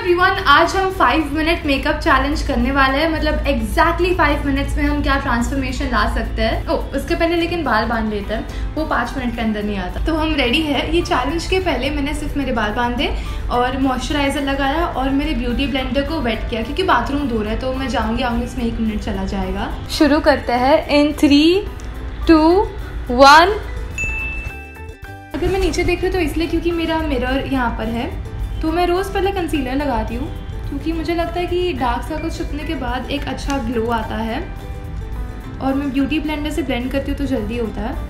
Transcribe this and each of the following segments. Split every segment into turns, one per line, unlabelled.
Everyone, आज हम 5 minute makeup challenge करने वाले हैं। मतलब एग्जैक्टली 5 मिनट्स में हम क्या ट्रांसफॉर्मेशन ला सकते हैं। उसके पहले लेकिन बाल बांध लेते हैं, वो 5 मिनट के अंदर नहीं आता। तो हम रेडी है। ये चैलेंज के पहले मैंने सिर्फ मेरे बाल बांधे और मॉइस्चराइजर लगाया और मेरे ब्यूटी ब्लेंडर को वेट किया क्योंकि बाथरूम दूर है, तो मैं जाऊँगी आऊँगी इसमें 1 मिनट चला जाएगा। शुरू करते हैं इन 3, 2, 1। अगर मैं नीचे देख रही हूँ तो इसलिए क्योंकि मेरा मिरर यहाँ पर है, तो मैं रोज़ पहले कंसीलर लगाती हूँ क्योंकि मुझे लगता है कि डार्क सर्कल छुपने के बाद एक अच्छा ग्लो आता है। और मैं ब्यूटी ब्लेंडर से ब्लेंड करती हूँ तो जल्दी होता है।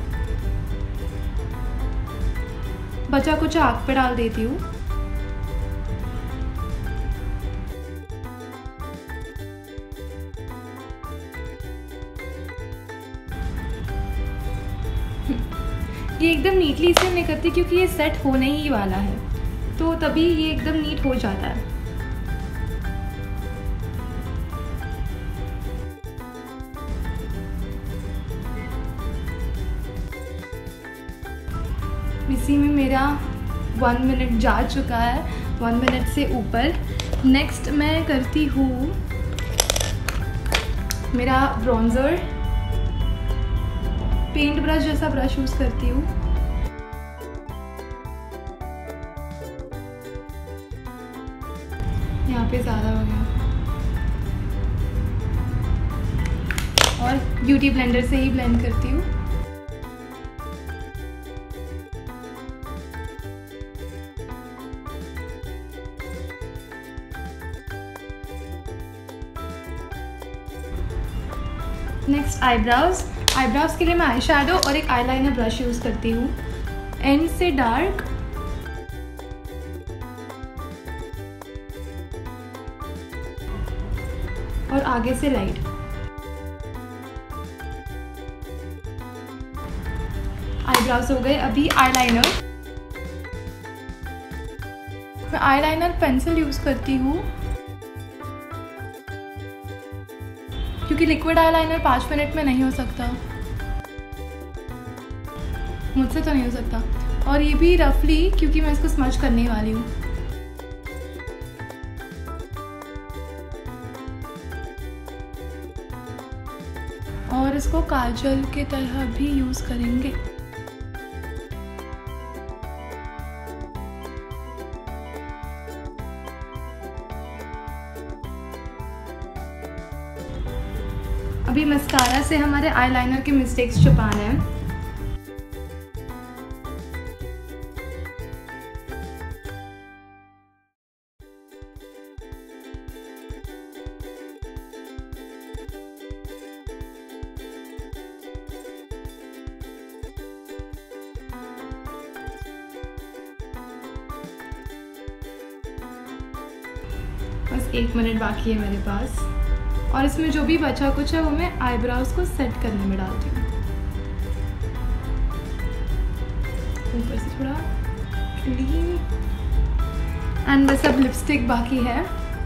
बचा कुछ आँख पे डाल देती हूँ। ये एकदम नीटली इसलिए नहीं करती क्योंकि ये सेट होने ही वाला है, तो तभी ये एकदम नीट हो जाता है। इसी में मेरा 1 मिनट जा चुका है, 1 मिनट से ऊपर। नेक्स्ट मैं करती हूँ मेरा ब्रॉन्जर। पेंट ब्रश जैसा ब्रश यूज करती हूँ। यहाँ पे ज़्यादा हो गया और ब्यूटी ब्लेंडर से ही ब्लेंड करती हूँ। Next eyebrows. आईब्राउज के लिए मैं आई शैडो और एक आईलाइनर ब्रश यूज़ करती हूँ। एंड से डार्क और आगे से लाइट। आईब्राउज हो गए। अभी आईलाइनर। मैं आईलाइनर पेंसिल यूज़ करती हूँ क्योंकि लिक्विड आईलाइनर 5 मिनट में नहीं हो सकता, मुझसे तो नहीं हो सकता। और ये भी रफली क्योंकि मैं इसको स्मच करने वाली हूँ। और इसको काजल के तरह भी यूज़ करेंगे। अभी मस्कारा से हमारे आईलाइनर के मिस्टेक्स छुपाने हैं। बस 1 मिनट बाकी है मेरे पास। और इसमें जो भी बचा कुछ है वो मैं आईब्राउज को सेट करने में डालती हूँ। ऊपर से थोड़ा क्लीन। एंड बस अब लिपस्टिक बाकी है।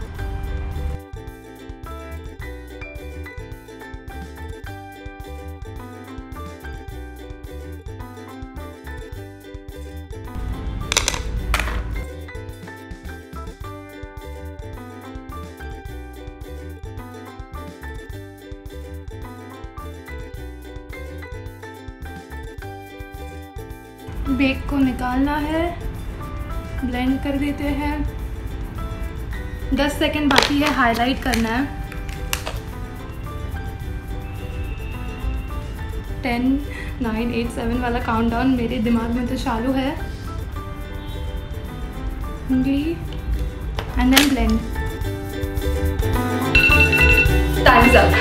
बेक को निकालना है, ब्लेंड कर देते हैं। 10 सेकंड बाकी है, हाईलाइट करना है। 10, 9, 8, 7 वाला काउंटडाउन मेरे दिमाग में तो चालू है। And then blend. Times up.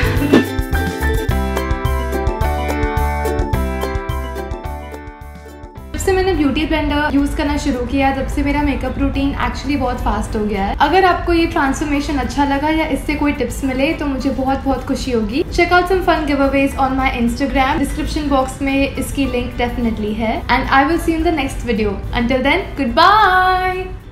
जब से मैंने ब्यूटी ब्लेंडर यूज़ करना शुरू किया तब से मेरा मेकअप रूटीन एक्चुअली बहुत फास्ट हो गया है। अगर आपको ये ट्रांसफॉर्मेशन अच्छा लगा या इससे कोई टिप्स मिले तो मुझे बहुत खुशी होगी। Check out some fun giveaways on my Instagram. Description box में इसकी लिंक डेफिनेटली है। And I will see you in the next video. Until then, good bye.